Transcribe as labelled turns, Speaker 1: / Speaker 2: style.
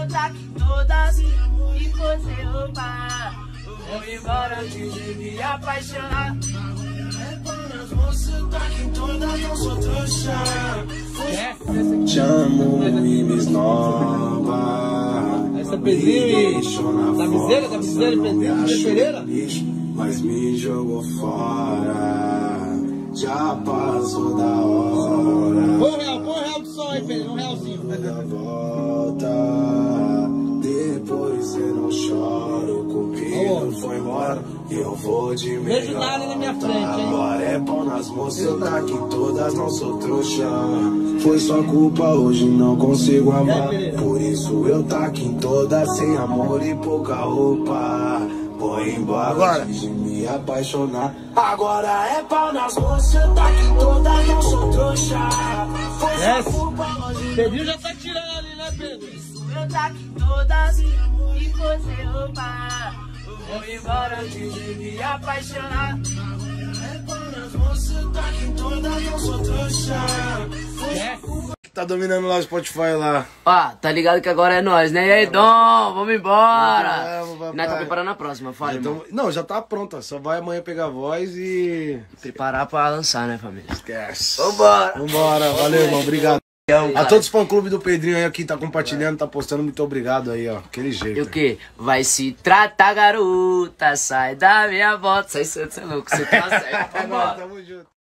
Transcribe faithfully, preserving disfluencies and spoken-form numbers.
Speaker 1: eu tá aqui todas e você roubar. Vou embora antes de me apaixonar. Você tá aqui todas, não sou trouxa.
Speaker 2: Te amo e me esnova.
Speaker 3: Essa é Pedrinho e... Da Miséria, da Miséria e Pedrinho de Pereira.
Speaker 2: Mas me jogou fora. Já passou da hora.
Speaker 3: Põe um real, põe um real de som aí, Pedrinho. Um realzinho.
Speaker 2: Volta. Depois você não chora. O cupido foi embora. Eu vou de melhor.
Speaker 3: Vejo nada na minha frente, hein?
Speaker 2: Agora é pau nas moças, eu tá aqui todas, não sou trouxa. Foi sua culpa, hoje não consigo amar. Por isso eu tá aqui em todas, sem amor e pouca roupa. Vou embora
Speaker 3: Agora.
Speaker 2: antes de me apaixonar. Agora é pau nas moças, eu tá aqui em todas, não sou trouxa. Foi sua
Speaker 3: Yes.
Speaker 2: culpa, hoje
Speaker 3: Pedrinho já tá tirando ali, né, Pedro?
Speaker 1: Eu tá aqui todas e você roubar. Vou embora antes de me apaixonar. É para você tá aqui todas, não sou trouxa.
Speaker 2: tá dominando lá o Spotify lá.
Speaker 1: Ó, tá ligado que agora é nós, né? E aí, Dom, vamos embora.
Speaker 2: Vamos, papai.
Speaker 1: Nós tá preparando a próxima, fala,
Speaker 2: Então,
Speaker 1: irmão.
Speaker 2: não, já tá pronta. Só vai amanhã pegar a voz e...
Speaker 1: Preparar pra lançar, né, família?
Speaker 2: Esquece.
Speaker 1: Vambora.
Speaker 2: Vambora. Valeu, irmão. Obrigado. A todos os fã-clube do Pedrinho aí, aqui, tá compartilhando, tá postando, muito obrigado aí, ó. Aquele jeito.
Speaker 1: E o quê? Vai se tratar, garota, sai da minha volta. Sai, você é louco, você tá certo.
Speaker 2: Vambora. Tamo junto.